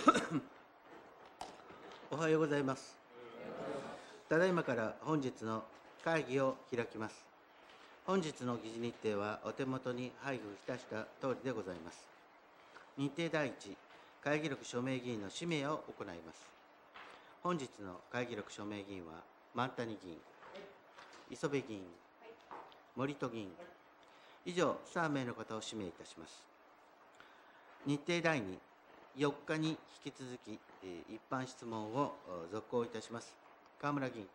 おはようございます。ただいまから本日の会議を開きます。本日の議事日程はお手元に配布いたした通りでございます。日程第一、会議録署名議員の氏名を行います。本日の会議録署名議員は、万谷議員、磯部議員、森戸議員、以上3名の方を指名いたします。日程第2、4日に引き続き、一般質問を続行いたします。河村議員。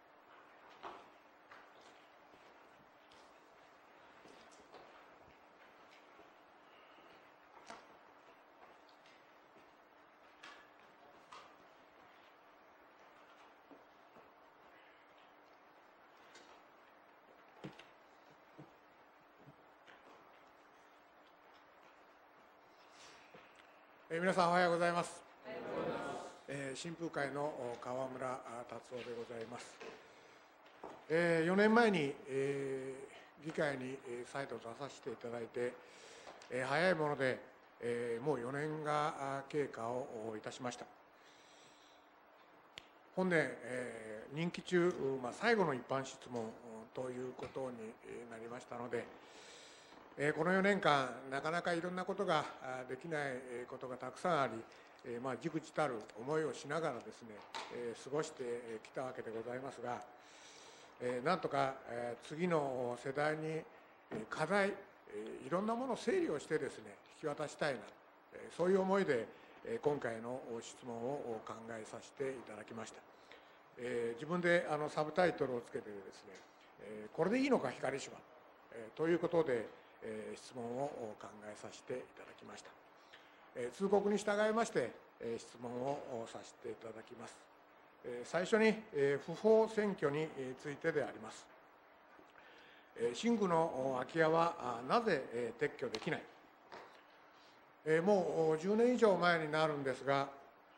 皆さんおはようございます。新風会の河村達夫でございます。4年前に議会に再度出させていただいて、早いものでもう4年が経過をいたしました。本年任期中最後の一般質問ということになりましたので、この4年間、なかなかいろんなことができないことがたくさんあり、じくじたる思いをしながらですね、過ごしてきたわけでございますが、なんとか次の世代に課題、いろんなものを整理をしてですね、引き渡したいな、そういう思いで今回の質問を考えさせていただきました。自分でサブタイトルをつけてですね、これでいいのか光島ということで、質問を考えさせていただきました。通告に従いまして、質問をさせていただきます。最初に、不法占拠についてであります。新宮の空き家はなぜ撤去できない。もう10年以上前になるんですが、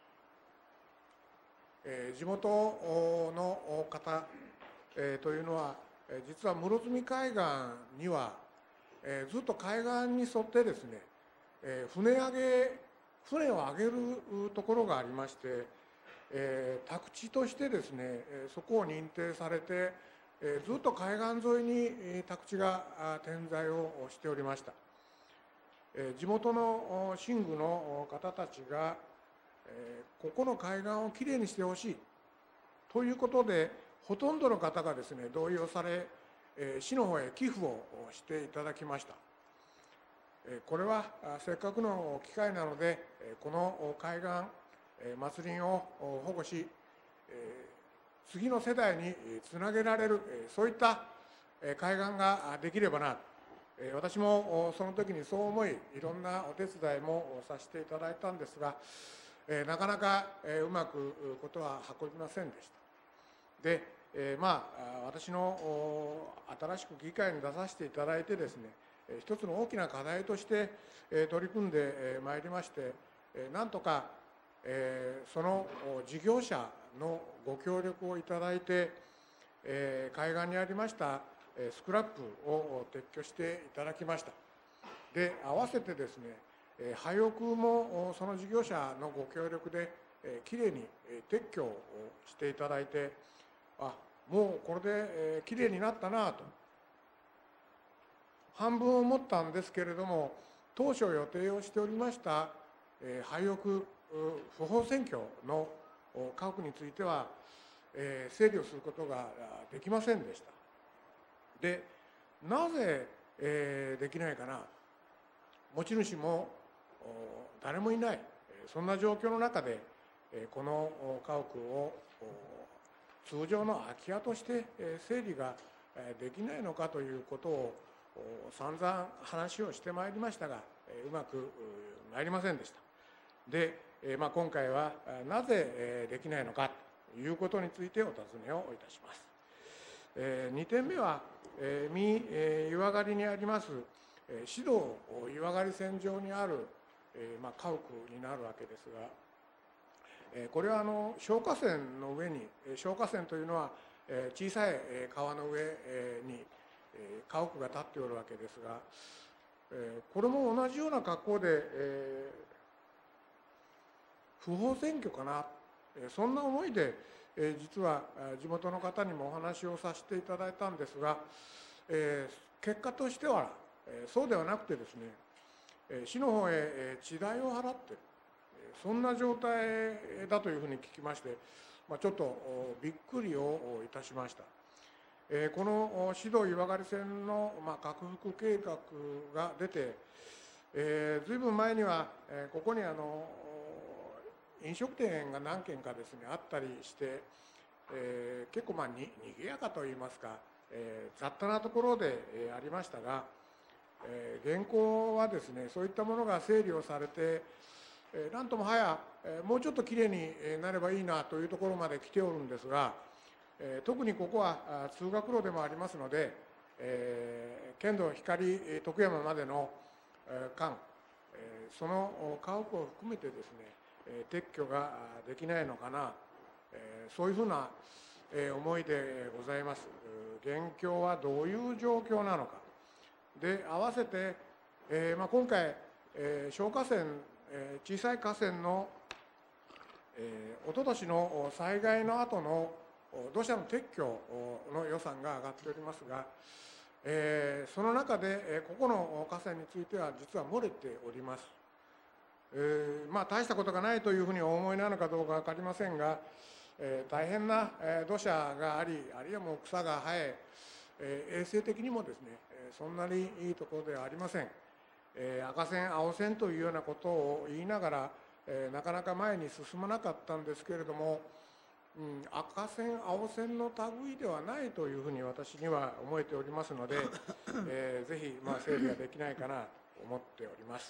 地元の方というのは、実は室積海岸にはずっと海岸に沿ってですね、船を上げるところがありまして、宅地としてですね、そこを認定されて、ずっと海岸沿いに宅地が点在をしておりました。地元の新宮の方たちが、ここの海岸をきれいにしてほしいということで、ほとんどの方がですね、同意をされ、市の方へ寄付をしていただきました。これはせっかくの機会なので、この海岸、松林を保護し、次の世代につなげられる、そういった海岸ができればな。私もその時にそう思い、いろんなお手伝いもさせていただいたんですが、なかなかうまくことは運びませんでした。で、私の新しく議会に出させていただいてですね、一つの大きな課題として取り組んでまいりまして、なんとかその事業者のご協力をいただいて、海岸にありましたスクラップを撤去していただきました。で、合わせてですね、廃屋もその事業者のご協力できれいに撤去をしていただいて、もうこれできれいになったなと半分思ったんですけれども、当初予定をしておりました廃屋不法占拠の家屋については整理をすることができませんでした。で、なぜできないかな。持ち主も誰もいない、そんな状況の中でこの家屋を通常の空き家として整理ができないのかということを散々話をしてまいりましたが、うまく参りませんでした。で、今回はなぜできないのかということについてお尋ねをいたします。2点目は、三湯上がりにあります市道湯上がり線上にある家屋になるわけですが、これは消火栓の上に、消火栓というのは小さい川の上に家屋が建っておるわけですが、これも同じような格好で不法占拠かな、そんな思いで、実は地元の方にもお話をさせていただいたんですが、結果としてはそうではなくてですね、市の方へ地代を払っている、そんな状態だというふうに聞きまして、ちょっとびっくりをいたしました。この市道岩刈線の拡幅計画が出て、ずいぶん前にはここに飲食店が何軒かですねあったりして、結構にぎやかといいますか、雑多なところでありましたが、現行はですねそういったものが整理をされて、なんとももうちょっときれいになればいいなというところまで来ておるんですが、特にここは通学路でもありますので、県道光徳山までの間、その家屋を含めてですね撤去ができないのかな、そういうふうな思いでございます。現況はどういう状況なのかで、合わせて、今回、小河川、小さい河川の、おととしの災害の後の土砂の撤去の予算が上がっておりますが、その中でここの河川については実は漏れております。大したことがないというふうにお思いなのかどうか分かりませんが、大変な土砂があり、あるいはもう草が生え、衛生的にもですねそんなにいいところではありません。赤線青線というようなことを言いながら、なかなか前に進まなかったんですけれども、赤線青線の類ではないというふうに私には思えておりますので、ぜひ整理ができないかなと思っております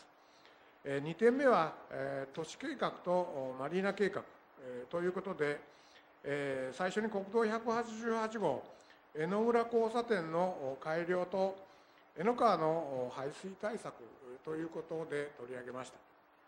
。2点目は、都市計画とマリーナ計画、ということで、最初に国道188号江ノ浦交差点の改良と江ノ川の排水対策ということで取り上げました。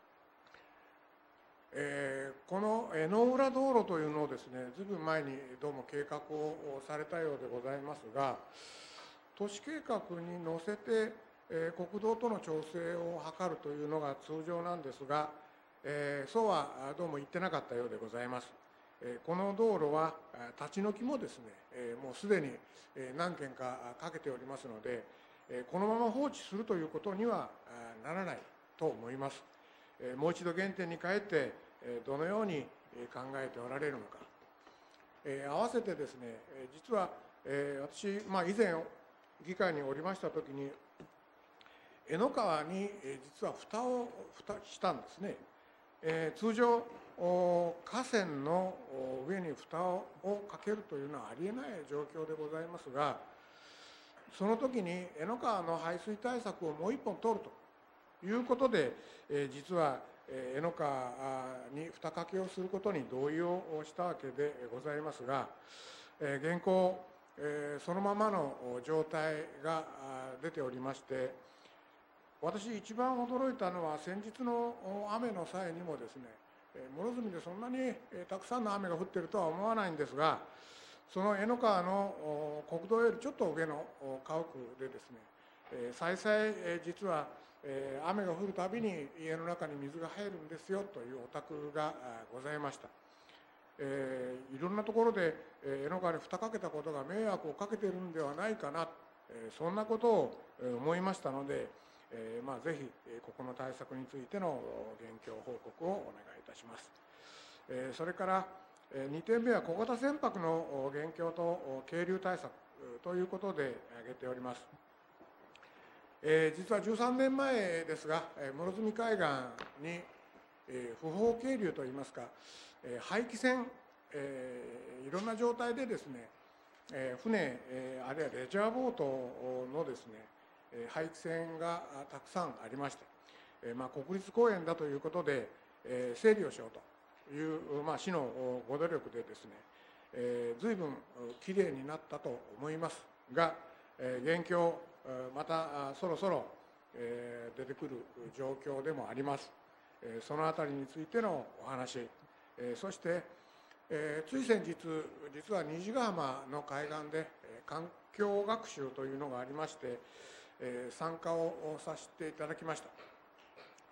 この江ノ浦道路というのをですね、ずいぶん前にどうも計画をされたようでございますが、都市計画に乗せて、国道との調整を図るというのが通常なんですが、そうはどうも言ってなかったようでございます。この道路は立ち退きもですね、もうすでに何件かかけておりますので、このまま放置するということにはならないと思います。もう一度原点に帰ってどのように考えておられるのか、合わせてですね、実は私、以前議会におりましたときに江ノ川に実は蓋したんですね。通常河川の上に蓋をかけるというのはありえない状況でございますが、その時に江ノ川の排水対策をもう一本取るということで、実は江ノ川に蓋掛けをすることに同意をしたわけでございますが、現行そのままの状態が出ておりまして、私一番驚いたのは先日の雨の際にもですね、諸角でそんなにたくさんの雨が降っているとは思わないんですが、その江ノ川の国道よりちょっと上の家屋でですね、再々実は雨が降るたびに家の中に水が入るんですよというお宅がございました。いろんなところで江ノ川に蓋かけたことが迷惑をかけているんではないかな、そんなことを思いましたので、ぜひここの対策についての現況報告をお願いいたします。それから2点目は小型船舶の現況と係留対策ということで挙げております。実は13年前ですが、諸角海岸に不法係留といいますか、廃棄船、いろんな状態でですね、船、あるいはレジャーボートのですね、廃棄船がたくさんありまして、国立公園だということで、整理をしようという、市のご努力でですね、随分きれいになったと思いますが、現況、またそろそろ出てくる状況でもあります。そのあたりについてのお話、そして、つい先日、実は虹ヶ浜の海岸で環境学習というのがありまして、参加をさせていただきました。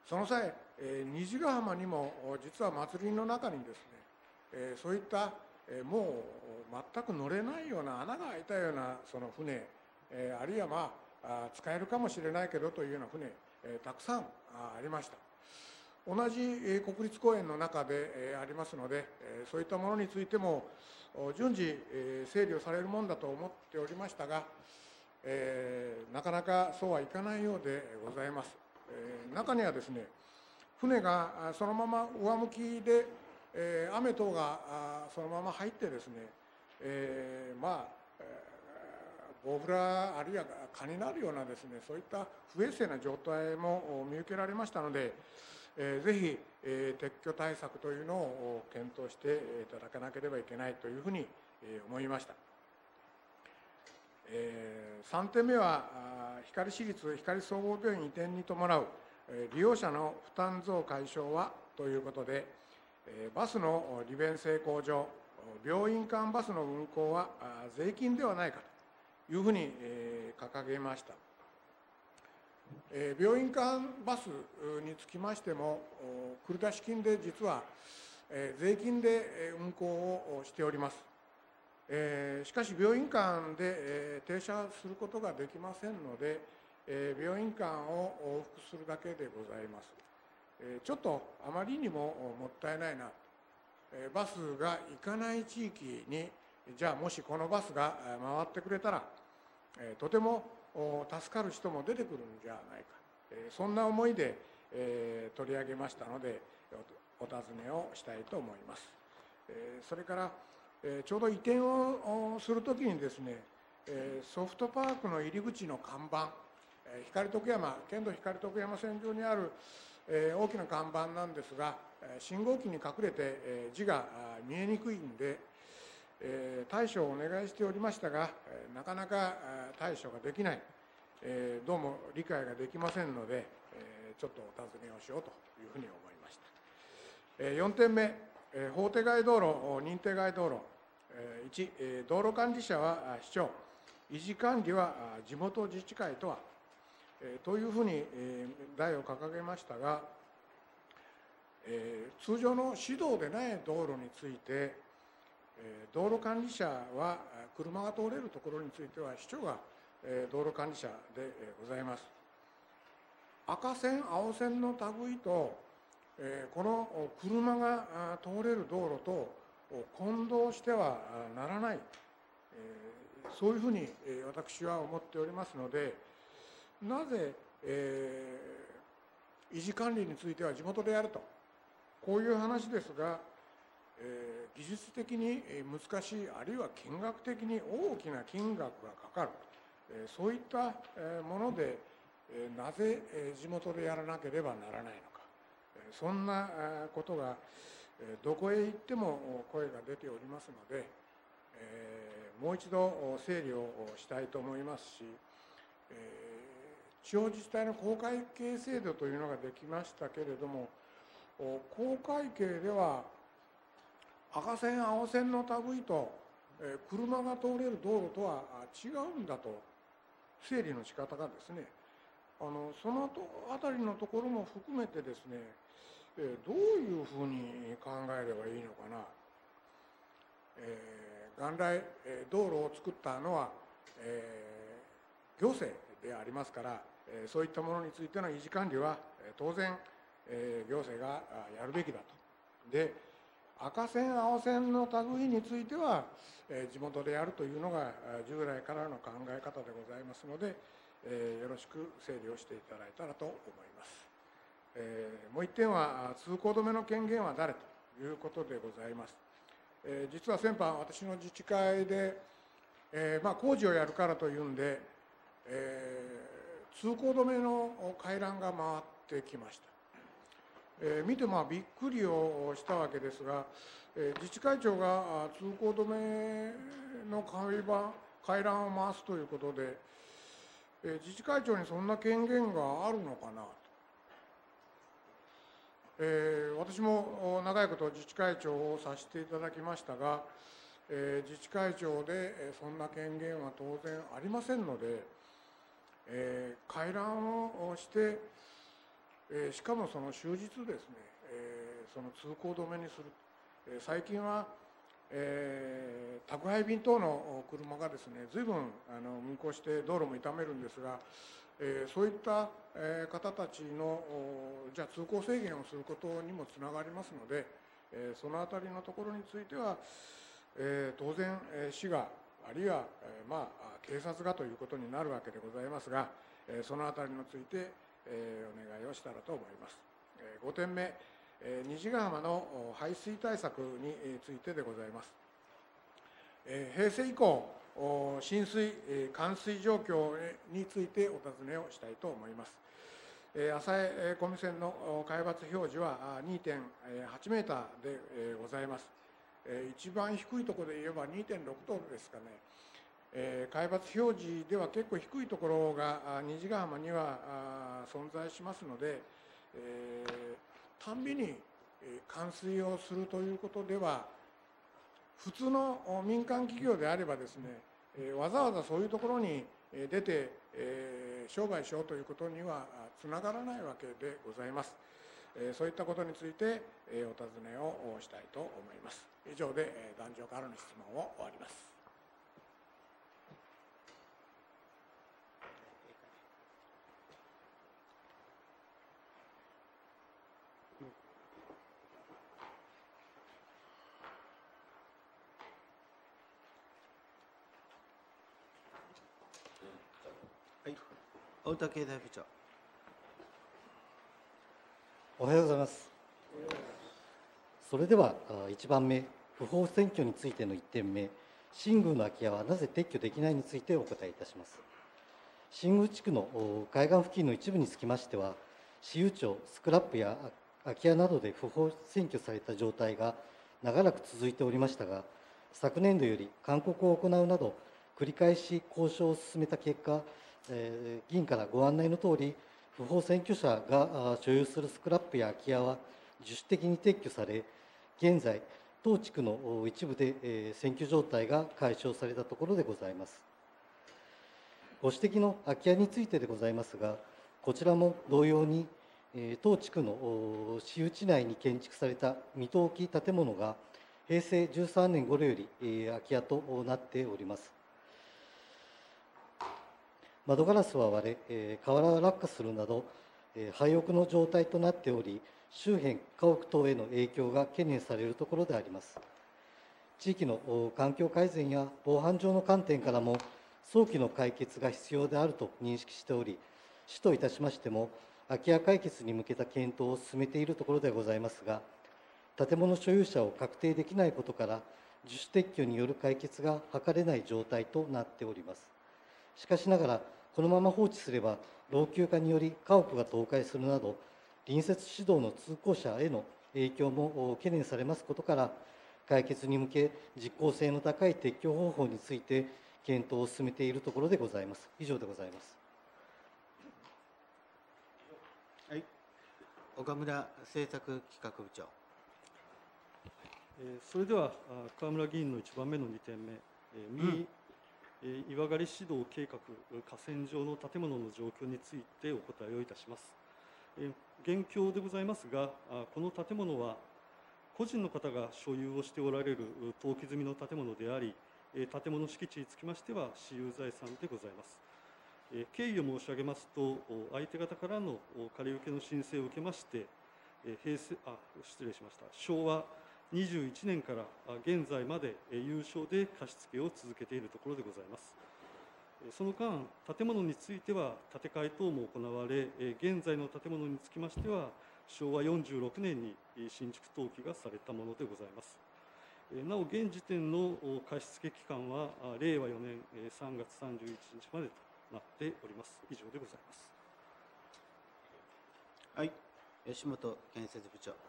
その際、虹ヶ浜にも実は祭りの中にですね、そういったもう全く乗れないような穴が開いたようなその船、あるいは使えるかもしれないけどというような船、たくさんありました。同じ国立公園の中でありますので、そういったものについても順次整理をされるものだと思っておりましたが、なかなかそうはいかないようでございます。中にはですね、船がそのまま上向きで、雨等がそのまま入ってですね、ボウフラあるいは蚊になるようなですね、そういった不衛生な状態も見受けられましたので、ぜひ撤去対策というのを検討していただかなければいけないというふうに思いました。3点目は、光市立光総合病院移転に伴う利用者の負担増解消はということで、バスの利便性向上、病院間バスの運行は税金ではないかというふうに掲げました。病院間バスにつきましても、繰出金で実は税金で運行をしております。しかし、病院間で停車することができませんので、病院間を往復するだけでございます。ちょっとあまりにももったいないな。バスが行かない地域に、じゃあもしこのバスが回ってくれたら、とても助かる人も出てくるんじゃないか、そんな思いで取り上げましたので、お尋ねをしたいと思います。それからちょうど移転をするときにですね、ソフトパークの入り口の看板、県道光徳山線上にある大きな看板なんですが、信号機に隠れて字が見えにくいんで、対処をお願いしておりましたが、なかなか対処ができない、どうも理解ができませんので、ちょっとお尋ねをしようというふうに思いました。4点目、法定外道路、認定外道路。1、道路管理者は市長、維持管理は地元自治会とは、というふうに題を掲げましたが、通常の市道でない道路について、道路管理者は車が通れるところについては市長が道路管理者でございます。赤線、青線の類とこの車が通れる道路と混同してはならない、そういうふうに私は思っておりますので、なぜ維持管理については地元でやると、こういう話ですが、技術的に難しい、あるいは金額的に大きな金額がかかる、そういったもので、なぜ地元でやらなければならないのか、そんなことがどこへ行っても声が出ておりますので、もう一度整理をしたいと思いますし、地方自治体の公会計制度というのができましたけれども、公会計では赤線、青線の類と車が通れる道路とは違うんだと、整理の仕方がですね、そのあたりのところも含めてですね、どういうふうに考えればいいのかな。元来道路を作ったのは行政でありますから、そういったものについての維持管理は当然行政がやるべきだと。で、赤線、青線の類については地元でやるというのが従来からの考え方でございますので、よろしく整理をしていただいたらと思います。もう一点は、通行止めの権限は誰ということでございます。実は先般、私の自治会で、工事をやるからというんで、通行止めの回覧が回ってきました。見てびっくりをしたわけですが、自治会長が通行止めの回覧を回すということで、自治会長にそんな権限があるのかなと。私も長いこと自治会長をさせていただきましたが、自治会長でそんな権限は当然ありませんので、回覧をして、 しかもその終日ですね、その通行止めにする。最近は、宅配便等の車がですね、随分運行して道路も傷めるんですが、そういった方たちのじゃあ通行制限をすることにもつながりますので、そのあたりのところについては、当然市があるいは警察がということになるわけでございますが、そのあたりについてお願いをしたらと思います。5点目、虹ヶ浜の排水対策についてでございます。平成以降、浸水、冠水状況についてお尋ねをしたいと思います。浅江小見線の海抜表示は 2.8 メーターでございます。一番低いところで言えば 2.6 度ですかね。海抜表示では結構低いところが虹ヶ浜には存在しますので、たんびに冠水をするということでは、普通の民間企業であればですね、わざわざそういうところに出て商売しようということにはつながらないわけでございます。そういったことについてお尋ねをしたいと思います。以上で壇上からの質問を終わります。 太田経済部長。 おはようございます。それでは1番目、不法占拠についての1点目、新宮の空き家はなぜ撤去できないについてお答えいたします。新宮地区の海岸付近の一部につきましては、私有地をスクラップや空き家などで不法占拠された状態が長らく続いておりましたが、昨年度より勧告を行うなど、繰り返し交渉を進めた結果、議員からご案内のとおり、不法占拠者が所有するスクラップや空き家は自主的に撤去され、現在、当地区の一部で占拠状態が解消されたところでございます。ご指摘の空き家についてでございますが、こちらも同様に、当地区の私有地内に建築された未登記建物が、平成13年頃より空き家となっております。窓ガラスは割れ、瓦が落下するなど、廃屋の状態となっており、周辺家屋等への影響が懸念されるところであります。地域の環境改善や防犯上の観点からも、早期の解決が必要であると認識しており、市といたしましても、空き家解決に向けた検討を進めているところでございますが、建物所有者を確定できないことから、自主撤去による解決が図れない状態となっております。しかしながら、このまま放置すれば、老朽化により家屋が倒壊するなど、隣接市道の通行者への影響も懸念されますことから、解決に向け、実効性の高い撤去方法について、検討を進めているところでございます。以上でございます。 はい、岡村政策企画部長。 それでは河村議員の1番目の2点目、岩狩市道計画河川上の建物の状況についてお答えをいたします。現況でございますが、この建物は個人の方が所有をしておられる登記済みの建物であり、建物敷地につきましては私有財産でございます。経緯を申し上げますと、相手方からの借り受けの申請を受けまして、昭和21年から現在まで有償で貸付を続けているところでございます。その間、建物については建て替え等も行われ、現在の建物につきましては、昭和46年に新築登記がされたものでございます。なお、現時点の貸付期間は、令和4年3月31日までとなっております。以上でございます。 はい、吉本建設部長。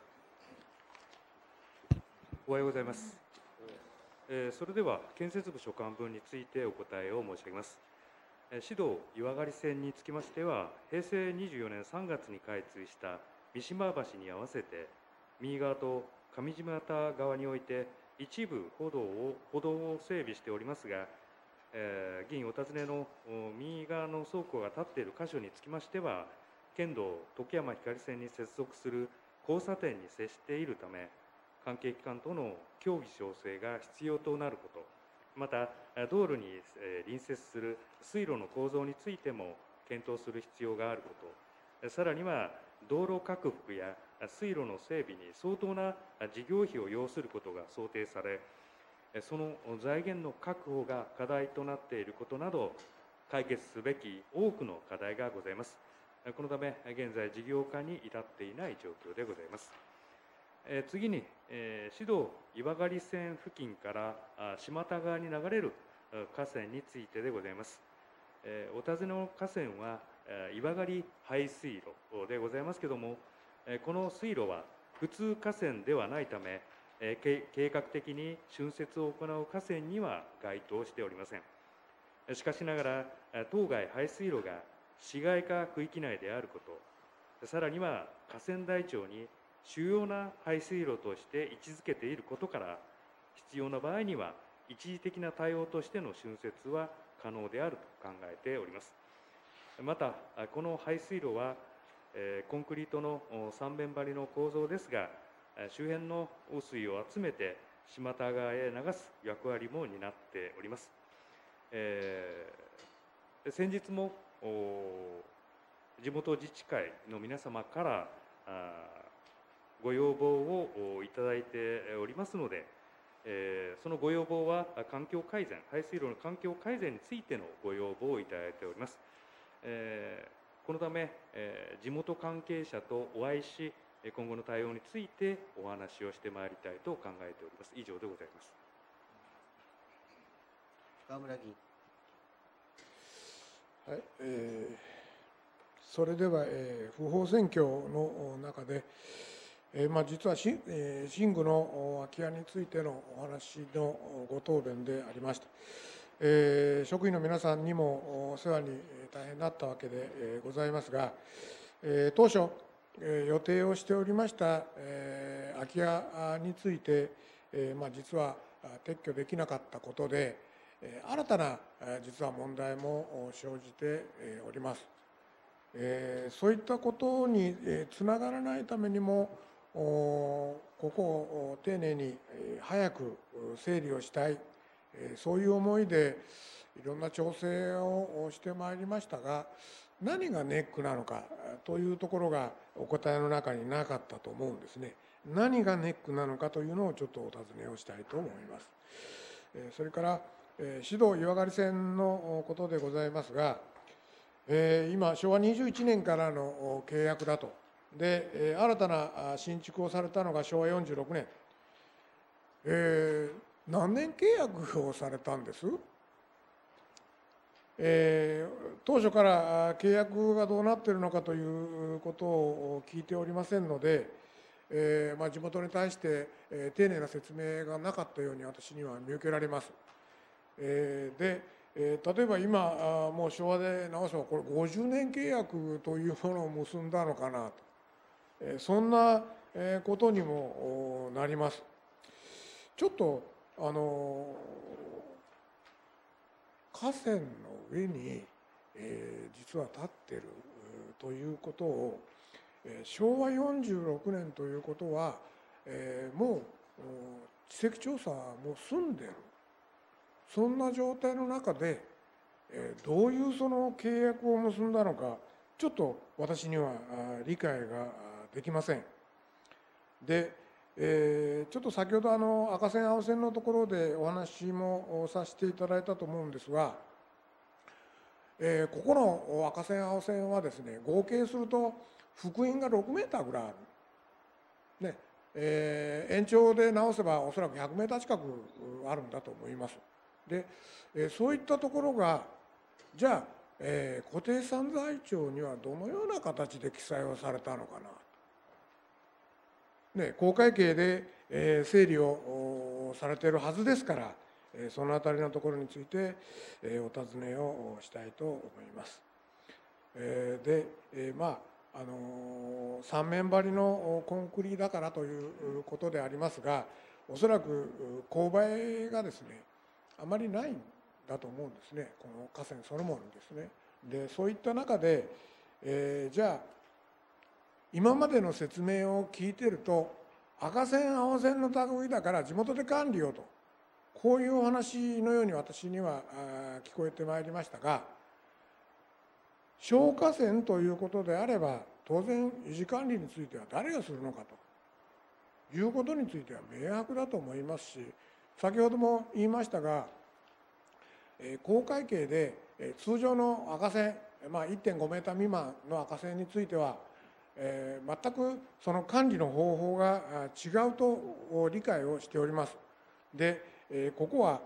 おはようございます。それでは建設部所管分についてお答えを申し上げます。市道岩狩線につきましては、平成24年3月に開通した三島橋に合わせて、右側と上島田側において、一部歩道を整備しておりますが、議員お尋ねの右側の倉庫が建っている箇所につきましては、 県道徳山光線に接続する交差点に接しているため、関係機関との協議調整が必要となること、また道路に隣接する水路の構造についても検討する必要があること、さらには道路拡幅や水路の整備に相当な事業費を要することが想定され、その財源の確保が課題となっていることなど、解決すべき多くの課題がございます。このため、現在、事業化に至っていない状況でございます。次に、市道岩刈線付近から島田川に流れる河川についてでございます。お尋ねの河川は岩刈排水路でございますけれども、この水路は普通河川ではないため、計画的に浚渫を行う河川には該当しておりません。しかしながら、当該排水路が市街化区域内であること、さらには河川台帳に主要な排水路として位置づけていることから、必要な場合には一時的な対応としての浚渫は可能であると考えております。また、この排水路はコンクリートの三面張りの構造ですが、周辺の汚水を集めて島田川へ流す役割も担っております。先日も地元自治会の皆様からご要望をいただいておりますので、そのご要望は環境改善、排水路の環境改善についてのご要望をいただいております。このため、地元関係者とお会いし、今後の対応についてお話をしてまいりたいと考えております。以上でございます。 川村議員。 はい、それでは、不法占拠の中で、実は新具の空き家についてのお話のご答弁でありました。職員の皆さんにもお世話に大変なったわけでございますが、当初、予定をしておりました空き家について、実は撤去できなかったことで、新たな実は問題も生じております。そういったことにつながらないためにも、ここを丁寧に早く整理をしたい、そういう思いでいろんな調整をしてまいりましたが、何がネックなのかというところがお答えの中になかったと思うんですね。何がネックなのかというのをちょっとお尋ねをしたいと思います。それから市道岩刈線のことでございますが、今昭和21年からの契約だと。で、新たな新築をされたのが昭和46年。何年契約をされたんです？当初から契約がどうなっているのかということを聞いておりませんので、地元に対して丁寧な説明がなかったように私には見受けられます。で、例えば今、もう昭和で直せばこれ50年契約というものを結んだのかなと、そんなことにもなります。ちょっと河川の上に、実は立っているということを、昭和46年ということは、もう地籍調査はもう済んでいる、そんな状態の中で、どういうその契約を結んだのか、ちょっと私には理解ができません。で、ちょっと先ほど赤線青線のところでお話もさせていただいたと思うんですが、ここの赤線青線はですね、合計すると幅員が6メーターぐらいある、ね、延長で直せばおそらく100メーター近くあるんだと思います。で、そういったところがじゃあ、固定散財帳にはどのような形で記載をされたのかな、ね、公会計で、整理をされているはずですから、そのあたりのところについて、お尋ねをしたいと思います。で、三面張りのコンクリだからということでありますが、おそらく勾配がですね、あまりないんだと思うんですね、この河川そのものにですね。で、そういった中で、じゃあ今までの説明を聞いてると、赤線、青線の類だから地元で管理をと、こういうお話のように私には聞こえてまいりましたが、消火栓ということであれば、当然、維持管理については誰がするのかということについては明白だと思いますし、先ほども言いましたが、公会計で通常の赤線、1.5メーター未満の赤線については、全くその管理の方法が違うと理解をしております。で、ここは、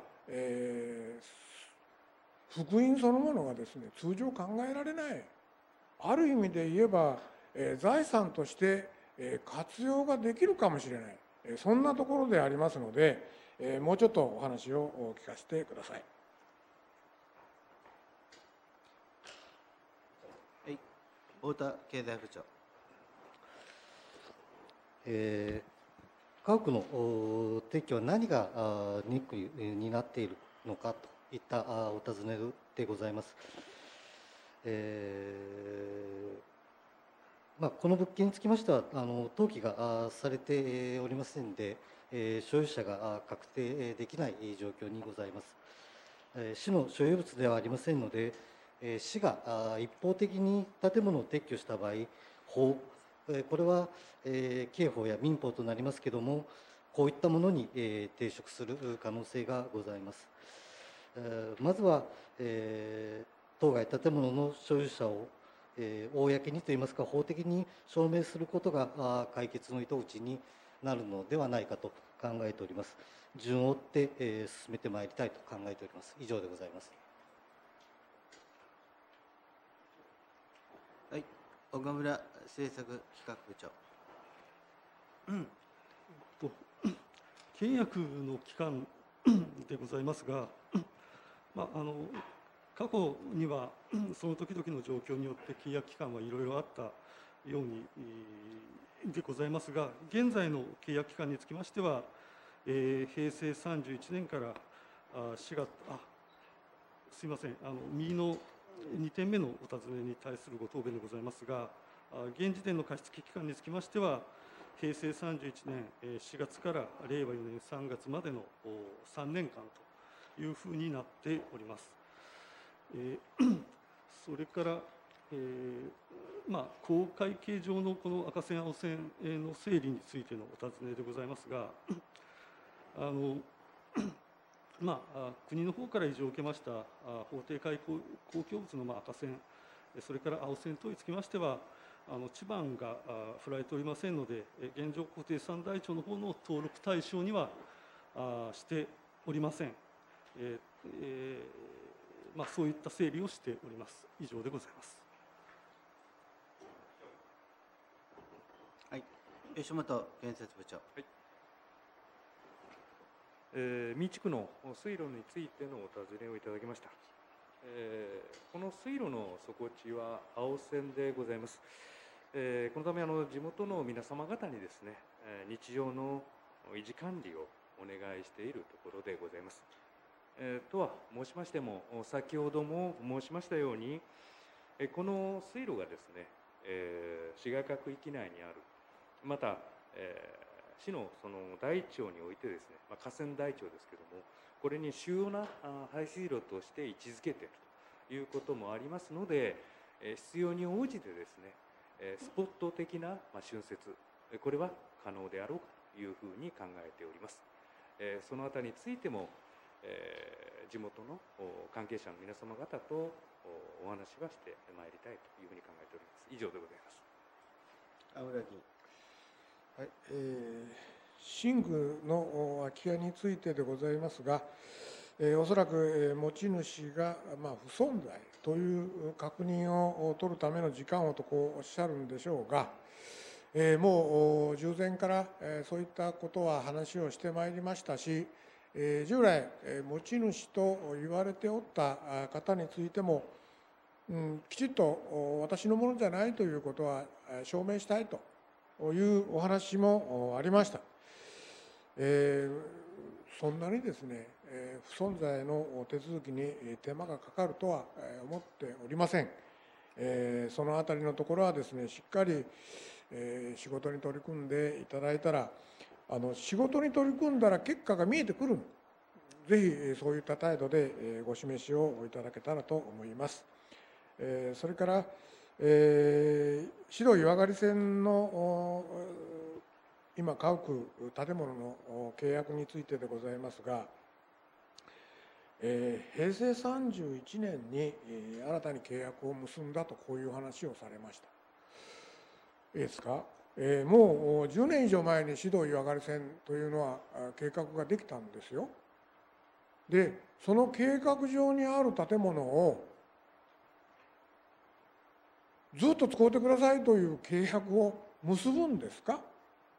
福音そのものがですね、通常考えられない。ある意味で言えば、財産として活用ができるかもしれない。そんなところでありますので、もうちょっとお話を聞かせてください。 はい、太田経済部長。 家屋の撤去は何がネックになっているのかといったお尋ねでございます。この物件につきましては登記がされておりませんで、所有者が確定できない状況にございます。市の所有物ではありませんので、市が一方的に建物を撤去した場合、法、これは刑法や民法となりますけれども、こういったものに抵触する可能性がございます。まずは当該建物の所有者を公にといいますか、法的に証明することが解決の糸口になるのではないかと考えております。順を追って進めてまいりたいと考えております。以上でございます。 はい、岡村政策企画部長。 契約の期間でございますが、過去にはその時々の状況によって契約期間はいろいろあったようにでございますが、現在の契約期間につきましては、平成31年から4月、すいません、右の2点目のお尋ねに対するご答弁でございますが、現時点の貸付期間につきましては、平成31年4月から令和4年3月までの3年間というふうになっております。それから、公会計上のこの赤線、青線の整理についてのお尋ねでございますが、国の方から移譲を受けました法定開公共物の赤線、それから青線等につきましては、地盤が振られておりませんので、現状固定産台帳の方の登録対象にはしておりません。そういった整理をしております。以上でございます。 はい、吉本建設部長。 三地区の水路についてのお尋ねをいただきました。この水路の底地は青線でございます。このため地元の皆様方にですね、日常の維持管理をお願いしているところでございます。とは申しましても、先ほども申しましたように、この水路がですね、市街区域内にある、また、市のその台帳においてですね、河川台帳ですけども、これに主要な排水路として位置づけているということもありますので、必要に応じてですね、スポット的な浚渫、これは可能であろうかというふうに考えております。そのあたりについても、地元の関係者の皆様方とお話はしてまいりたいというふうに考えております。以上でございます。 青村議員。 はい、寝具の空き家についてでございますが、おそらく持ち主が不存在という確認を取るための時間をとこうおっしゃるんでしょうが、もう従前からそういったことは話をしてまいりましたし、従来持ち主と言われておった方についても、きちっと私のものじゃないということは証明したいというお話もありました。そんなにですね、不存在の手続きに手間がかかるとは思っておりません。そのあたりのところはですね、しっかり仕事に取り組んでいただいたら、仕事に取り組んだら結果が見えてくる。ぜひそういった態度でご示しをいただけたらと思います。それから、指導湯上線の今家屋建物の契約についてでございますが、平成31年に新たに契約を結んだと、こういう話をされました。いいですか。もう10年以上前に指導湯上線というのは計画ができたんですよ。で、その計画上にある建物をずっと使ってくださいという契約を結ぶんですか。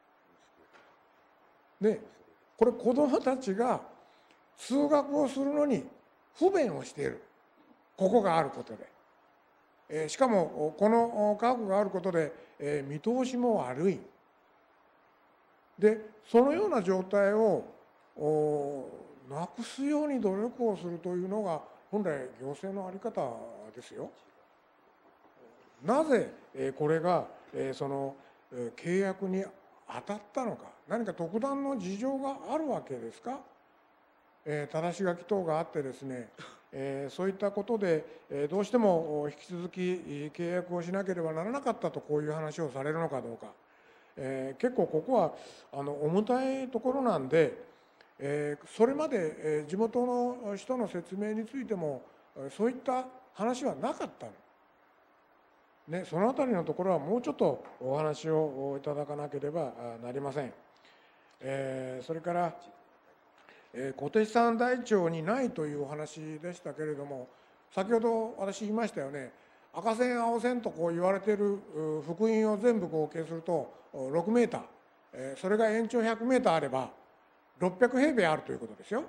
で、これ子どもたちが通学をするのに不便をしている、ここがあることで、しかもこの家屋があることで、見通しも悪いで、そのような状態をなくすように努力をするというのが本来行政の在り方ですよ。なぜこれがその契約に当たったのか、何か特段の事情があるわけですか。正し書き等があってですね、そういったことでどうしても引き続き契約をしなければならなかったと、こういう話をされるのかどうか、結構ここは重たいところなんで、それまで地元の人の説明についてもそういった話はなかったの。ね、そのあたりのところはもうちょっとお話をいただかなければなりません。それから固定資産台帳にないというお話でしたけれども、先ほど私言いましたよね。赤線青線とこう言われている幅員を全部合計すると6メーター、それが延長100メーターあれば600平米あるということですよ。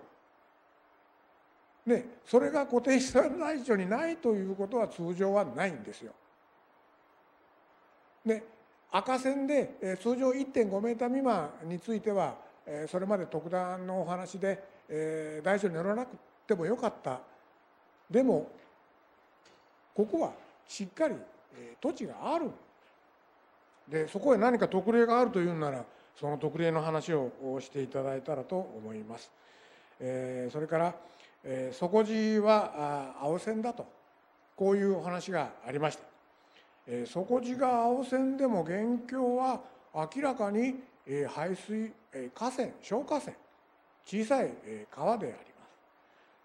で、それが固定資産台帳にないということは通常はないんですよ。で、赤線で通常 1.5 メーター未満についてはそれまで特段のお話で台帳に乗らなくてもよかった。でもここはしっかり土地がある。で、そこへ何か特例があるというなら、その特例の話をしていただいたらと思います。それから底地は青線だと、こういうお話がありました。底地が青線でも現況は明らかに排水河川、小河川、小さい川であります。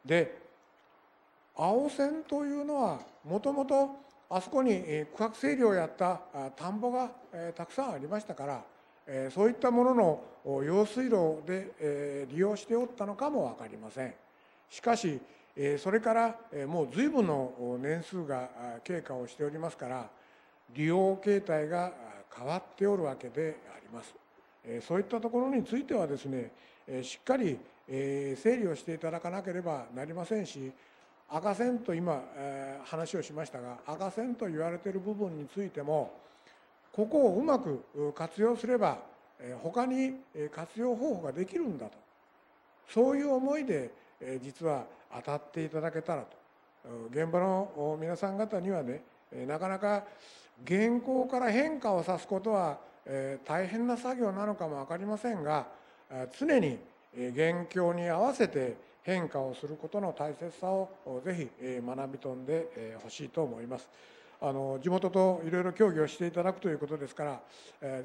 で、青線というのはもともとあそこに区画整理をやった田んぼがたくさんありましたから、そういったものの用水路で利用しておったのかも分かりません。しかしそれからもう随分の年数が経過をしておりますから、利用形態が変わっておるわけであります。そういったところについてはですね、しっかり整理をしていただかなければなりませんし、赤線と今話をしましたが、赤線と言われている部分についても、ここをうまく活用すれば他に活用方法ができるんだと、そういう思いで実は当たっていただけたらと。現場の皆さん方にはね、なかなか現行から変化をさすことは大変な作業なのかも分かりませんが、常に現況に合わせて変化をすることの大切さをぜひ学び飛んでほしいと思います。地元といろいろ協議をしていただくということですから、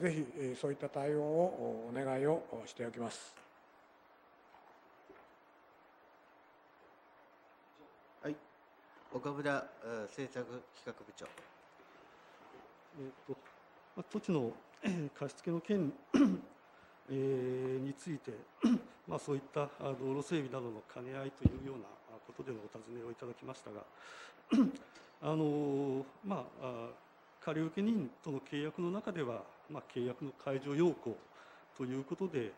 ぜひそういった対応をお願いをしておきます。 はい、岡村政策企画部長。 土地の貸付の件について、そういった道路整備などの兼ね合いというようなことでのお尋ねをいただきましたが、借受人との契約の中では、契約の解除要項ということで、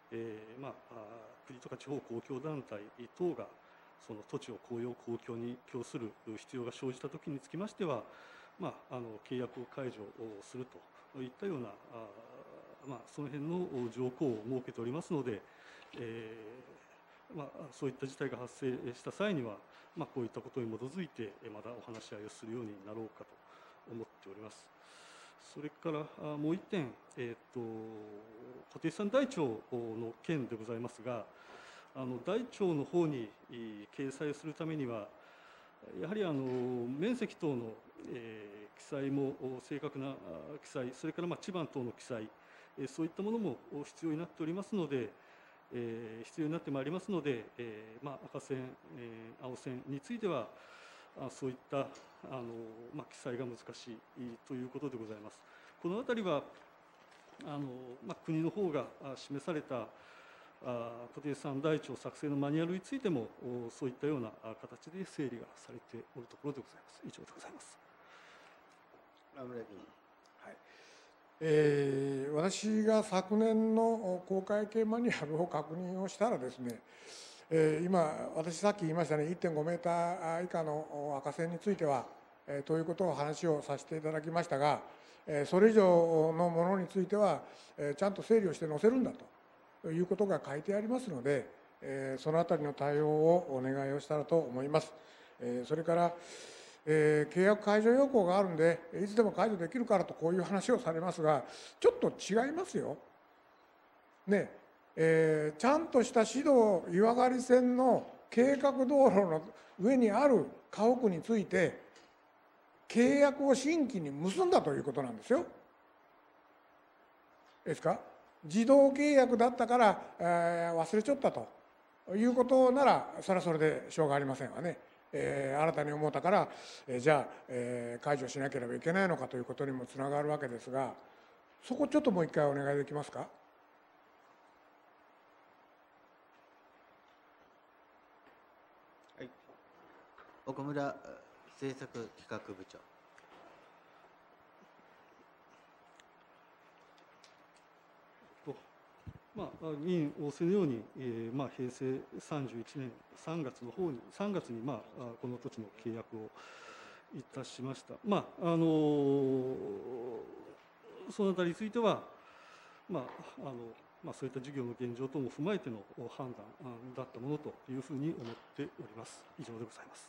国とか地方公共団体等がその土地を公用公共に供する必要が生じたときにつきましては、契約を解除をするといったようなその辺の条項を設けておりますので、そういった事態が発生した際には、こういったことに基づいてまだお話し合いをするようになろうかと思っております。 それからもう1点、固定資産台帳の件でございますが、台帳の方に掲載するためには、やはり面積等の記載も正確な記載、それから地番等の記載、そういったものも必要になっておりますので、必要になってまいりますので、赤線、青線については、そういった記載が難しいということでございます。このあたりは国の方が示された固定資産台帳作成のマニュアルについても、そういったような形で整理がされておるところでございます。以上でございます。 野村議員。 私が昨年の公会計マニュアルを確認をしたらですね、今、私さっき言いましたね、1.5メーター以下の赤線については、ということを話をさせていただきましたが、それ以上のものについては、ちゃんと整理をして載せるんだということが書いてありますので、そのあたりの対応をお願いをしたらと思います。それから、契約解除要項があるんで、いつでも解除できるからとこういう話をされますが、ちょっと違いますよ。ね、ちゃんとした市道岩刈線の計画道路の上にある家屋について、契約を新規に結んだということなんですよ。ですか、自動契約だったから、忘れちゃったということなら、それはそれでしょうがありませんわね。新たに思ったから、じゃあ、解除しなければいけないのかということにもつながるわけですが、そこちょっともう一回お願いできますか。 はい、奥村政策企画部長。 議員仰せのように、平成31年3月の方に、3月にこの土地の契約をいたしました。そのあたりについては、そういった事業の現状等も踏まえての判断だったものというふうに思っております。以上でございます。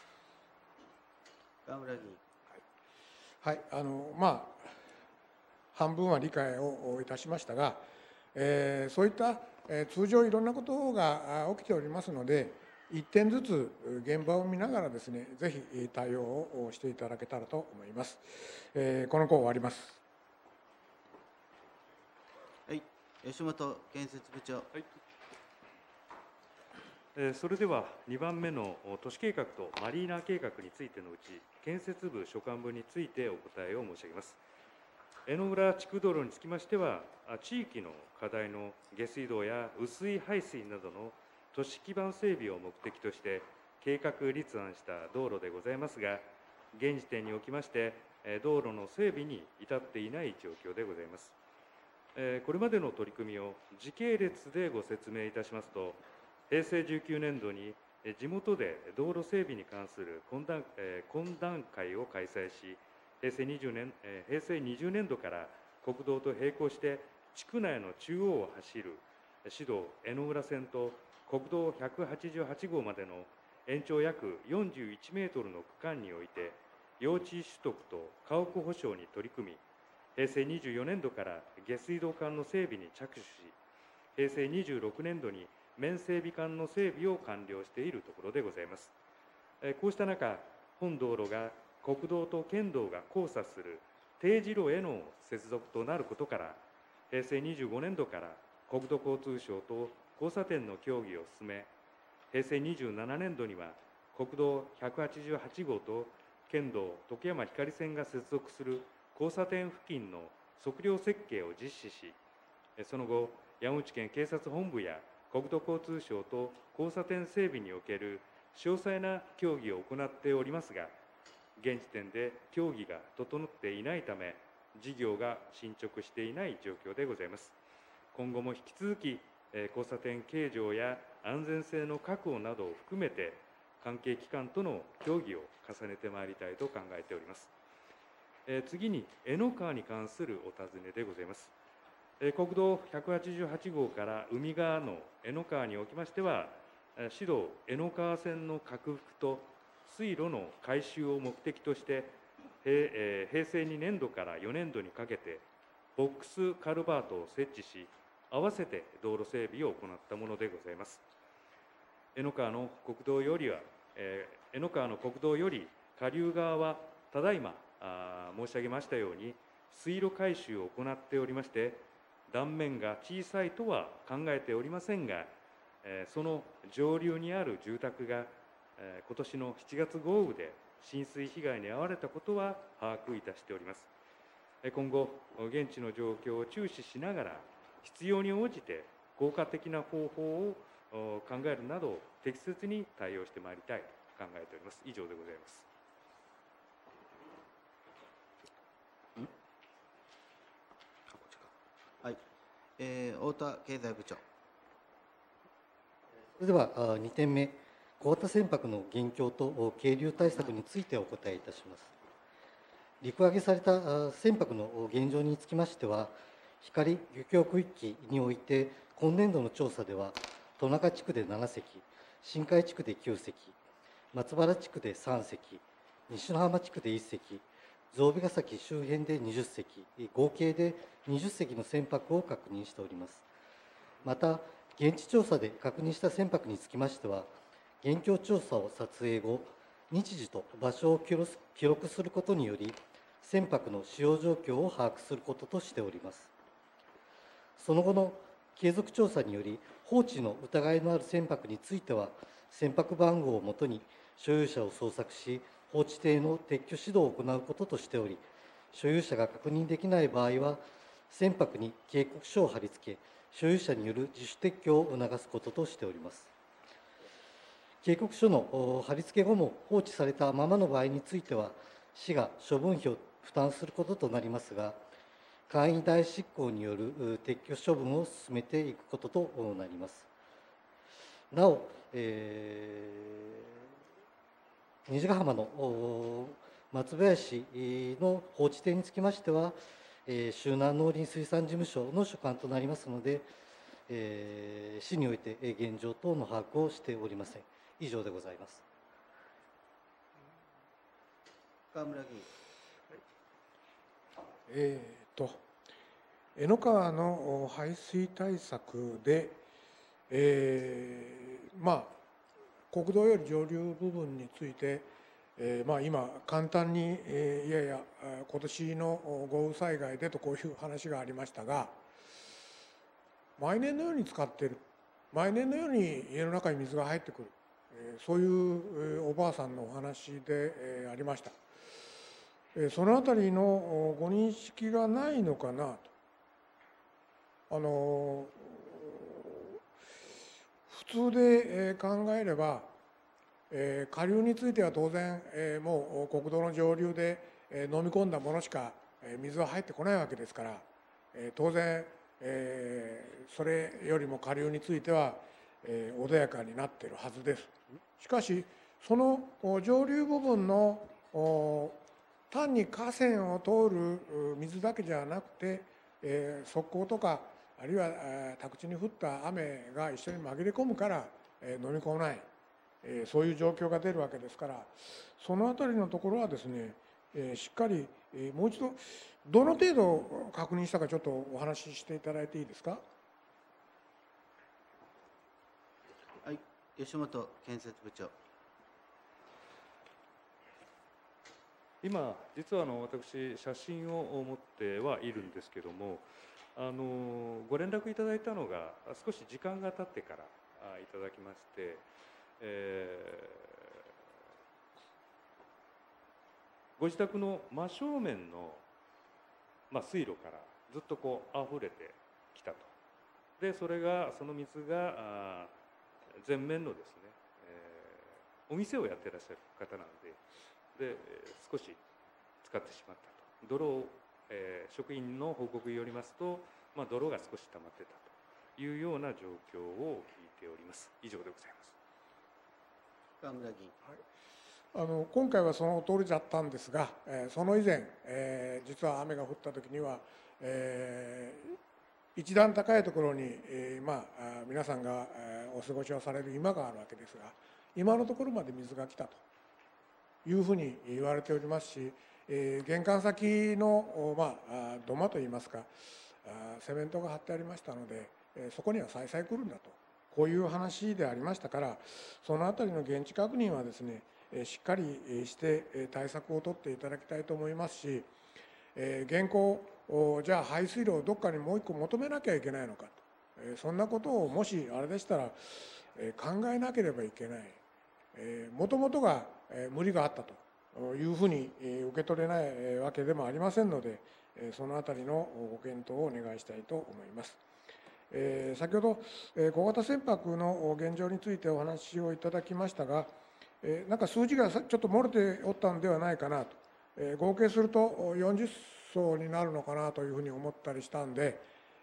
河村議員。 はい、半分は理解をいたしましたが、そういった、通常いろんなことが起きておりますので、一点ずつ現場を見ながらですね、ぜひ対応をしていただけたらと思います。この項終わります。 はい、吉本建設部長。はい、 それでは2番目の都市計画とマリーナ計画についてのうち、建設部所管部についてお答えを申し上げます。江ノ浦地区道路につきましては、地域の課題の下水道や雨水排水などの都市基盤整備を目的として計画立案した道路でございますが、現時点におきまして道路の整備に至っていない状況でございます。これまでの取り組みを時系列でご説明いたしますと、平成19年度に地元で道路整備に関する懇談会を開催し、平成20年度から国道と並行して地区内の中央を走る市道江ノ浦線と国道188号までの延長約41メートルの区間において用地取得と家屋保証に取り組み、平成24年度から下水道管の整備に着手し、平成26年度に面整備管の整備を完了しているところでございます。こうした中、本道路が国道と県道が交差する定時路への接続となることから、平成25年度から国土交通省と交差点の協議を進め、平成27年度には国道188号と県道徳山光線が接続する交差点付近の測量設計を実施し、その後、山口県警察本部や国土交通省と交差点整備における詳細な協議を行っておりますが、現時点で協議が整っていないため、事業が進捗していない状況でございます。今後も引き続き、交差点形状や安全性の確保などを含めて、関係機関との協議を重ねてまいりたいと考えております。次に、江ノ川に関するお尋ねでございます。国道188号から海側の江ノ川におきましては、市道江ノ川線の拡幅と水路の改修を目的として、 平成2年度から4年度にかけてボックスカルバートを設置し、合わせて道路整備を行ったものでございます。江ノ川の国道より下流側はただいま申し上げましたように水路改修を行っておりまして、断面が小さいとは考えておりませんが、その上流にある住宅が今年の7月豪雨で浸水被害に遭われたことは把握いたしております。今後、現地の状況を注視しながら、必要に応じて効果的な方法を考えるなど、適切に対応してまいりたいと考えております。以上でございます。 はい、太田経済部長。 それでは2点目、小型船舶の現況と係留対策についてお答えいたします。陸揚げされた船舶の現状につきましては、光漁協区域において、今年度の調査では、戸中地区で7隻、新海地区で9隻、松原地区で3隻、西野浜地区で1隻、象鼻ヶ崎周辺で20隻、合計で20隻の船舶を確認しております。また、現地調査で確認した船舶につきましては、現況調査を撮影後、日時と場所を記録することにより、船舶の使用状況を把握することとしております。その後の継続調査により、放置の疑いのある船舶については、船舶番号をもとに所有者を捜索し、放置艇の撤去指導を行うこととしており、所有者が確認できない場合は、船舶に警告書を貼り付け、所有者による自主撤去を促すこととしております。警告書の貼り付け後も放置されたままの場合については、市が処分費を負担することとなりますが、簡易代執行による撤去処分を進めていくこととなります。なお、虹ヶ浜の松林の放置艇につきましては、周南農林水産事務所の所管となりますので、市において現状等の把握をしておりません。以上でございます。 川村議員。 江ノ川の排水対策で、国道より上流部分について、今、簡単に、今年の豪雨災害でとこういう話がありましたが、毎年のように使っている、毎年のように家の中に水が入ってくる、そういうおばあさんのお話でありました。そのあたりのご認識がないのかなと。普通で考えれば、下流については当然、もう国道の上流で飲み込んだものしか水は入ってこないわけですから、当然、それよりも下流については穏やかになっているはずです。しかし、その上流部分の単に河川を通る水だけじゃなくて、側溝とか、あるいは宅地に降った雨が一緒に紛れ込むから飲み込まない、そういう状況が出るわけですから、そのあたりのところはですね、しっかりもう一度、どの程度確認したか、ちょっとお話ししていただいていいですか。 はい、吉本建設部長。 今、実は私、写真を持ってはいるんですけども、ご連絡いただいたのが、少し時間が経ってからいただきまして、ご自宅の真正面の、水路からずっとこう溢れてきたと。で、その水が前面のですね、お店をやっていらっしゃる方なので、少し使ってしまったと。泥を、職員の報告によりますと、泥が少し溜まってたというような状況を聞いております。以上でございます。 川村議員。 今回はその通りだったんですが、その以前、実は雨が降った時には、一段高いところに、皆さんがお過ごしをされる今があるわけですが、今のところまで水が来たというふうに言われておりますし、玄関先の、土間といいますか、セメントが張ってありましたので、そこには再々来るんだと、こういう話でありましたから、そのあたりの現地確認はですね、しっかりして対策を取っていただきたいと思いますし、現行、じゃあ排水路をどっかにもう一個求めなきゃいけないのかと、そんなことをもしあれでしたら考えなければいけない、もともとが無理があったというふうに受け取れないわけでもありませんので、そのあたりのご検討をお願いしたいと思います。先ほど小型船舶の現状についてお話をいただきましたが、なんか数字がちょっと漏れておったのではないかなと、合計すると40艘になるのかなというふうに思ったりしたんで、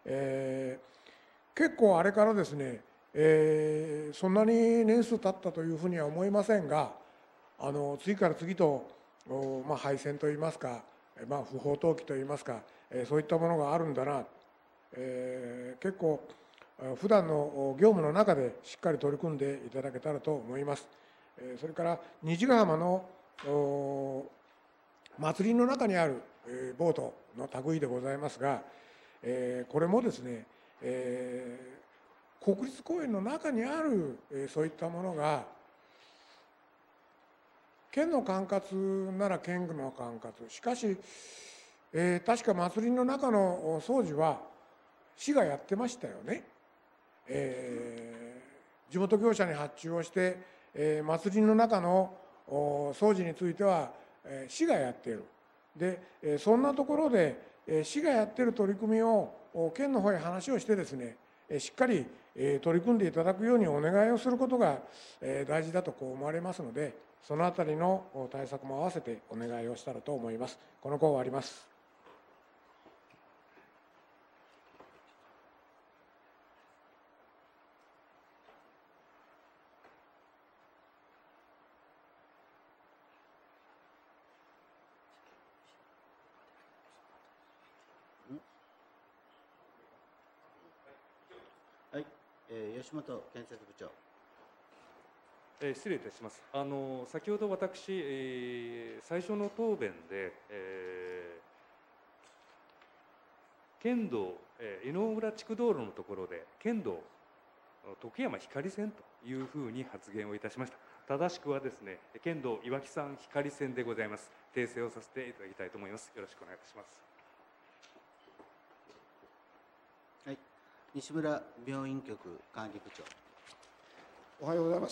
結構あれからですね、そんなに年数経ったというふうには思いませんが、次から次と、廃線といいますか、不法投棄といいますか、そういったものがあるんだな、結構普段の業務の中でしっかり取り組んでいただけたらと思います。それから虹ヶ浜の祭りの中にあるボートの類でございますが、これもですね、国立公園の中にあるそういったものが、県の管轄なら県の管轄、しかし、確か祭りの中の掃除は市がやってましたよね。地元業者に発注をして、祭りの中の掃除については市がやっている。で、そんなところで市がやっている取り組みを県の方へ話をしてですね、しっかり取り組んでいただくようにお願いをすることが大事だとこう思われますので、そのあたりの対策も合わせてお願いをしたらと思います。この項を終わります。 はい、吉本建設部長。 失礼いたします。先ほど私、最初の答弁で、県道、井の浦地区道路のところで県道徳山光線というふうに発言をいたしました。正しくはですね、県道岩木山光線でございます。訂正をさせていただきたいと思います。よろしくお願いいたします。 はい、西村病院局管理部長。 おはようございます。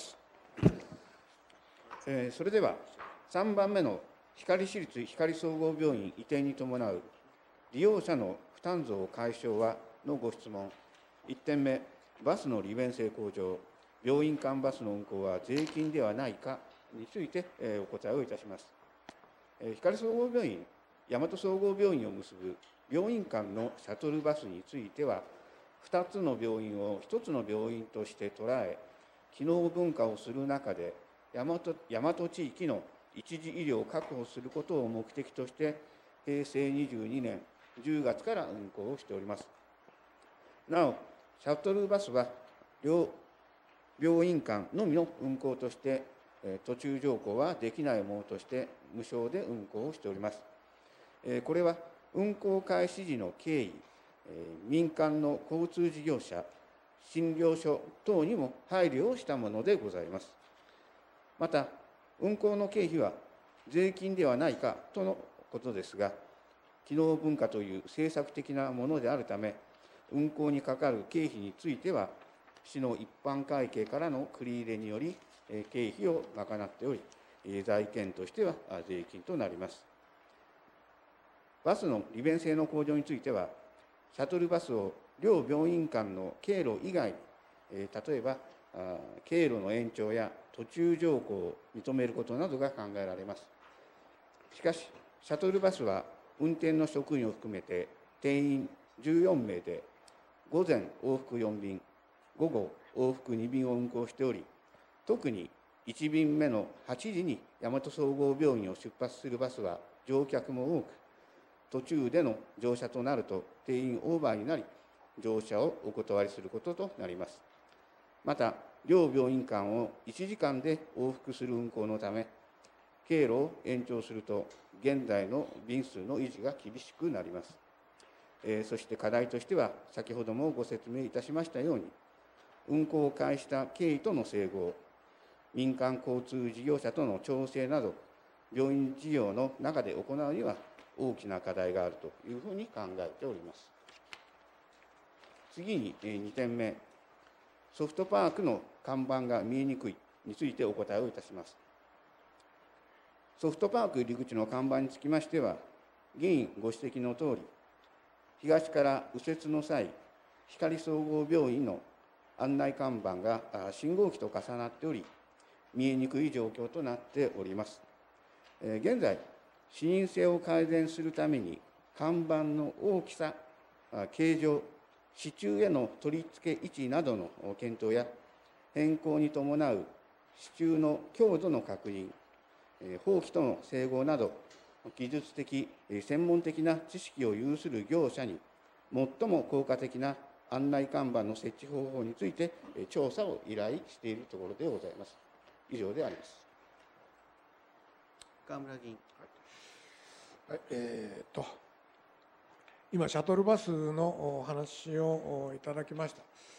それでは3番目の光市立光総合病院移転に伴う利用者の負担増解消はのご質問。1点目、バスの利便性向上、病院間バスの運行は税金ではないかについてお答えをいたします。光総合病院、大和総合病院を結ぶ病院間のシャトルバスについては、2つの病院を1つの病院として捉え、機能分化をする中で、大和地域の一時医療を確保することを目的として、平成22年10月から運行をしております。なお、シャトルバスは両病院間のみの運行として、途中乗降はできないものとして、無償で運行をしております。これは運行開始時の経緯、民間の交通事業者、診療所等にも配慮をしたものでございます。また、運行の経費は税金ではないかとのことですが、機能分化という政策的なものであるため、運行にかかる経費については、市の一般会計からの繰り入れにより、経費を賄っており、財源としては税金となります。バスの利便性の向上については、シャトルバスを両病院間の経路以外に、例えば経路の延長や途中乗降を認めることなどが考えられます。しかし、シャトルバスは運転の職員を含めて定員14名で、午前往復4便、午後往復2便を運行しており、特に1便目の8時に大和総合病院を出発するバスは乗客も多く、途中での乗車となると定員オーバーになり、乗車をお断りすることとなります。また、両病院間を1時間で往復する運行のため、 経路を延長すると、現在の便数の維持が厳しくなります。そして課題としては、先ほどもご説明いたしましたように、運行を開始した経緯との整合、民間交通事業者との調整など、病院事業の中で行うには大きな課題があるというふうに考えております。次に2点目、ソフトパークの看板が見えにくいについてお答えをいたします。ソフトパーク入り口の看板につきましては、議員ご指摘のとおり、東から右折の際、光総合病院の案内看板が信号機と重なっており、見えにくい状況となっております。現在、視認性を改善するために、看板の大きさ、形状、支柱への取り付け位置などの検討や、変更に伴う支柱の強度の確認、法規との整合など、技術的、専門的な知識を有する業者に、最も効果的な案内看板の設置方法について、調査を依頼しているところでございます。以上であります。 河村議員。 はい、今、シャトルバスのお話をいただきました。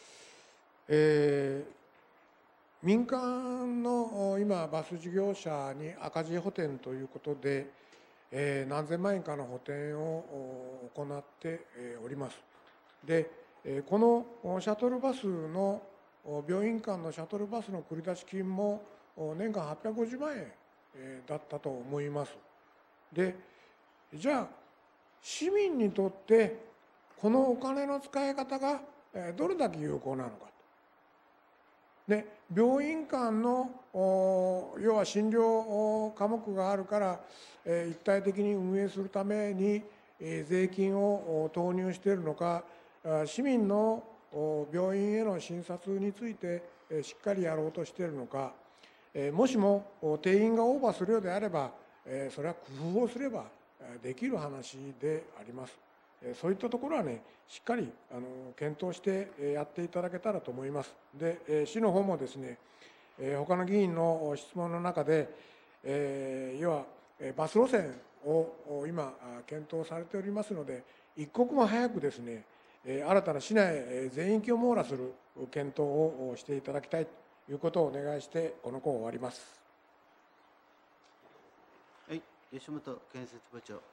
民間の今、バス事業者に赤字補填ということで、何千万円かの補填を行っております。で、このシャトルバスの、病院間のシャトルバスの繰り出し金も年間850万円だったと思います。で、じゃあ、市民にとってこのお金の使い方がどれだけ有効なのか。で、病院間の要は診療科目があるから一体的に運営するために税金を投入しているのか、市民の病院への診察についてしっかりやろうとしているのか、もしも定員がオーバーするようであれば、それは工夫をすればできる話であります。そういったところはね、しっかり検討してやっていただけたらと思います。で、市の方もですね、他の議員の質問の中で、要はバス路線を今検討されておりますので、一刻も早くですね、新たな市内全域を網羅する検討をしていただきたいということをお願いして、この項を終わります。 はい、吉本建設部長。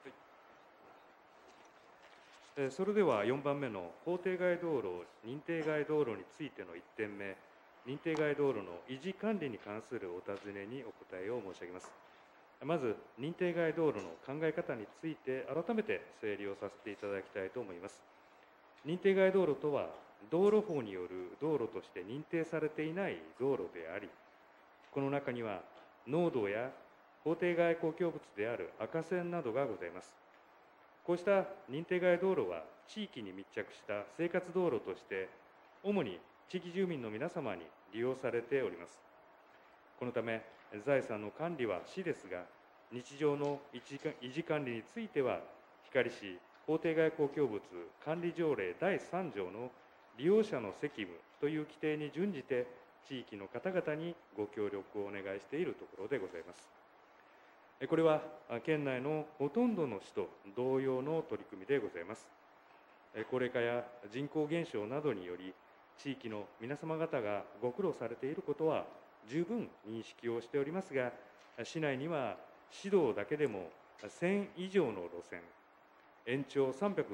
それでは4番目の法定外道路、認定外道路についての1点目、認定外道路の維持管理に関するお尋ねにお答えを申し上げます。まず、認定外道路の考え方について改めて整理をさせていただきたいと思います。認定外道路とは、道路法による道路として認定されていない道路であり、この中には農道や法定外公共物である赤線などがございます。こうした認定外道路は地域に密着した生活道路として主に地域住民の皆様に利用されております。このため財産の管理は市ですが、日常の維持管理については光市法定外公共物管理条例第3条の利用者の責務という規定に準じて地域の方々にご協力をお願いしているところでございます。これは県内のほとんどの市と同様の取り組みでございます。高齢化や人口減少などにより、地域の皆様方がご苦労されていることは十分認識をしておりますが、市内には市道だけでも1000以上の路線、延長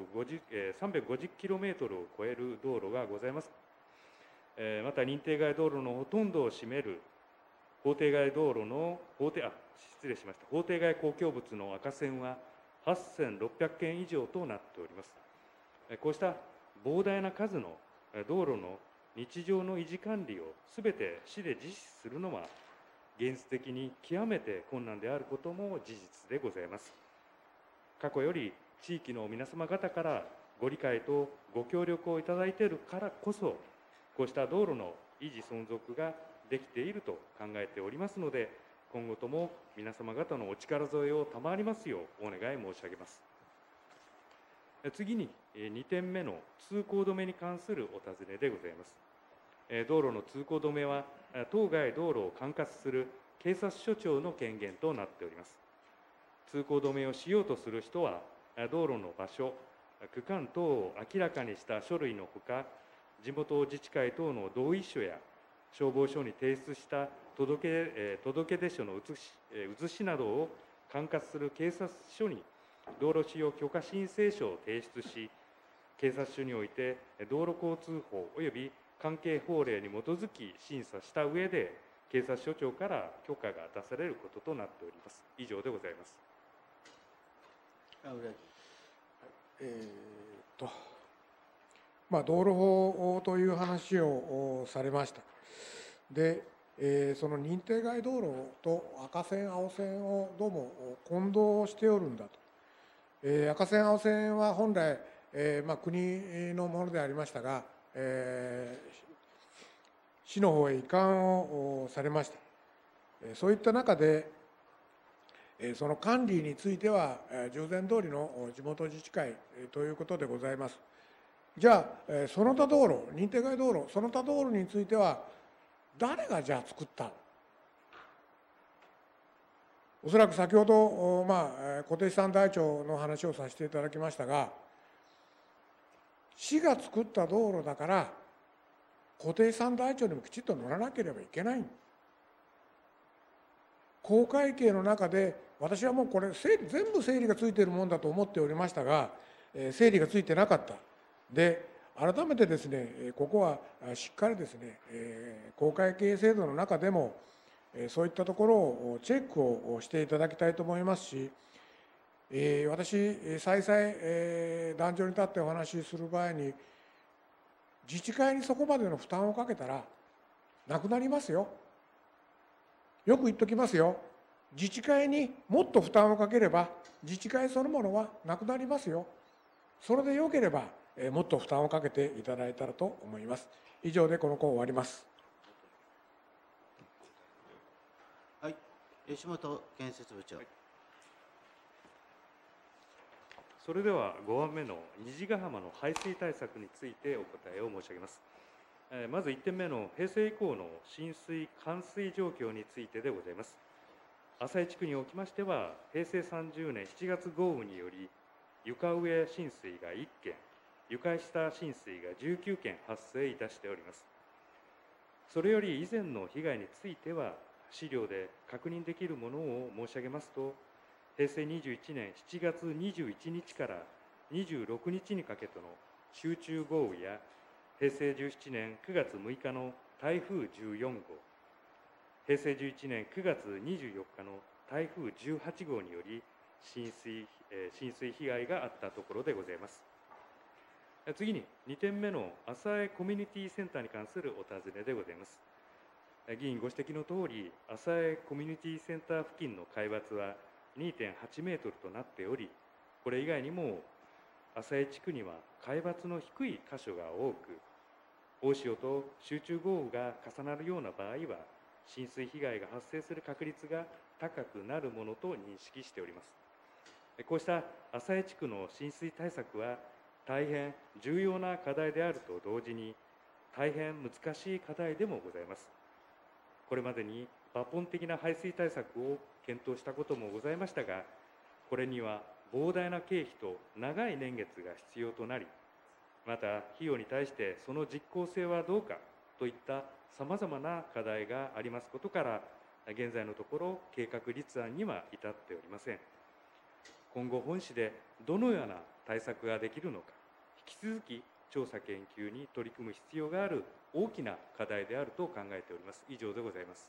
350キロメートルを超える道路がございます。また認定外道路のほとんどを占める法定外道路の法定外公共物の赤線は8600件以上となっております。こうした膨大な数の道路の日常の維持管理をすべて市で実施するのは現実的に極めて困難であることも事実でございます。過去より地域の皆様方からご理解とご協力をいただいているからこそ、こうした道路の維持存続ができていると考えておりますので、今後とも皆様方のお力添えを賜りますようお願い申し上げます。次に2点目の通行止めに関するお尋ねでございます。道路の通行止めは当該道路を管轄する警察署長の権限となっております。通行止めをしようとする人は、道路の場所、区間等を明らかにした書類のほか、地元自治会等の同意書や消防署に提出した届出書の写しなどを管轄する警察署に道路使用許可申請書を提出し、警察署において道路交通法及び関係法令に基づき審査した上で、警察署長から許可が出されることとなっております。以上でございます。 道路法という話をされました。で、その認定外道路と赤線、青線をどうも混同しておるんだと。赤線、青線は本来、国のものでありましたが、市の方へ移管をされました。そういった中で、その管理については、従前通りの地元自治会ということでございます。じゃあ、その他道路、認定外道路、その他道路については、誰がじゃあ作ったの？おそらく先ほど、固定資産台帳の話をさせていただきましたが、市が作った道路だから、固定資産台帳にもきちっと載らなければいけない。公会計の中で、私はもうこれ全部整理がついているもんだと思っておりましたが、整理がついてなかった。で、改めてですね、ここはしっかりですね、公会計制度の中でも、そういったところをチェックをしていただきたいと思いますし、私、再々、壇上に立ってお話しする場合に、自治会にそこまでの負担をかけたら、なくなりますよ。よく言っときますよ。自治会にもっと負担をかければ、自治会そのものはなくなりますよ。それでよければ、もっと負担をかけていただいたらと思います。以上でこの項を終わります。 はい、吉本建設部長。 それでは5番目の虹ヶ浜の排水対策についてお答えを申し上げます。まず1点目の平成以降の浸水・冠水状況についてでございます。浅井地区におきましては、平成30年7月豪雨により、床上浸水が1件、床下浸水が19件発生いたしております。それより以前の被害については、資料で確認できるものを申し上げますと、平成21年7月21日から26日にかけての集中豪雨や、平成17年9月6日の台風14号、平成11年9月24日の台風18号により浸水被害があったところでございます。次に2点目の浅江コミュニティセンターに関するお尋ねでございます。議員ご指摘のとおり、浅江コミュニティセンター付近の海抜は 2.8 メートルとなっており、これ以外にも浅江地区には海抜の低い箇所が多く、大潮と集中豪雨が重なるような場合は、浸水被害が発生する確率が高くなるものと認識しております。こうした浅江地区の浸水対策は大変重要な課題であると同時に、大変難しい課題でもございます。これまでに抜本的な排水対策を検討したこともございましたが、これには膨大な経費と長い年月が必要となり、また費用に対してその実効性はどうかといったさまざまな課題がありますことから、現在のところ計画立案には至っておりません。今後本市でどのような対策ができるのか、引き続き調査研究に取り組む必要がある大きな課題であると考えております。以上でございます。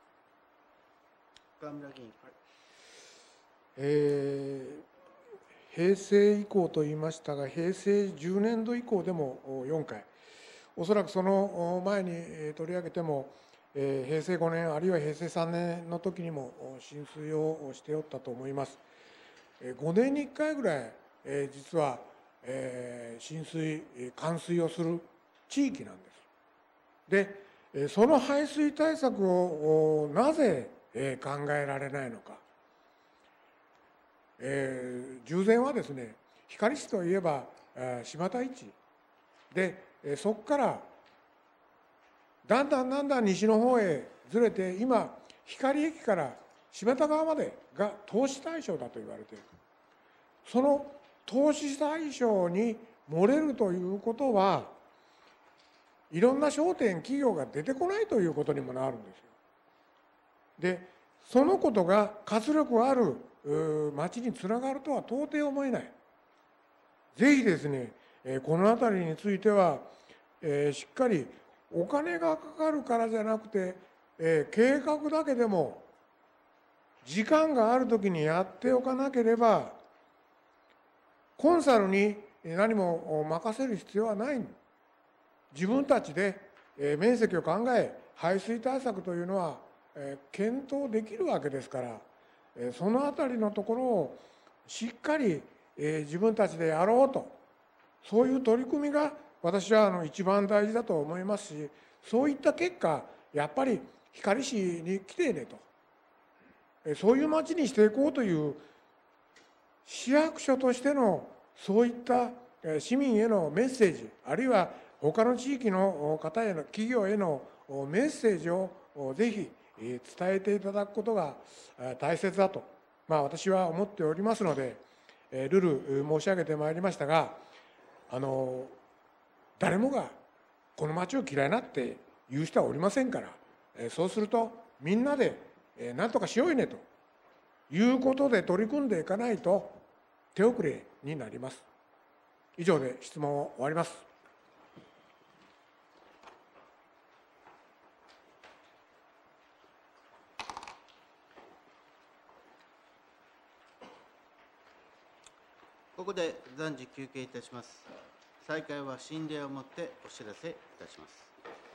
河村議員。 平成以降と言いましたが、平成10年度以降でも4回、おそらくその前に取り上げても、平成5年、あるいは平成3年の時にも浸水をしておったと思います。5年に1回ぐらい、実は浸水、冠水をする地域なんです。で、その排水対策をなぜ考えられないのか。従前はですね、光市といえば柴田市で、そこからだんだん西の方へずれて、今光駅から柴田川までが投資対象だと言われている。その投資対象に漏れるということは、いろんな商店企業が出てこないということにもなるんですよ。で、そのことが活力ある町につながるとは到底思えない。ぜひですね、この辺りについては、しっかりお金がかかるからじゃなくて、計画だけでも時間があるときにやっておかなければ、コンサルに何も任せる必要はない。自分たちで面積を考え、排水対策というのは検討できるわけですから、そのあたりのところをしっかり自分たちでやろうと、そういう取り組みが私は一番大事だと思いますし、そういった結果、やっぱり光市に来てねと、そういう町にしていこうという市役所としてのそういった市民へのメッセージ、あるいは他の地域の方への企業へのメッセージをぜひ伝えていただくことが大切だと、私は思っておりますので、るる申し上げてまいりましたが、誰もがこの町を嫌いなって言う人はおりませんから、そうするとみんなで何とかしようよねということで取り組んでいかないと手遅れになります。以上で質問を終わります。 ここで暫時休憩いたします。再開は新令をもってお知らせいたします。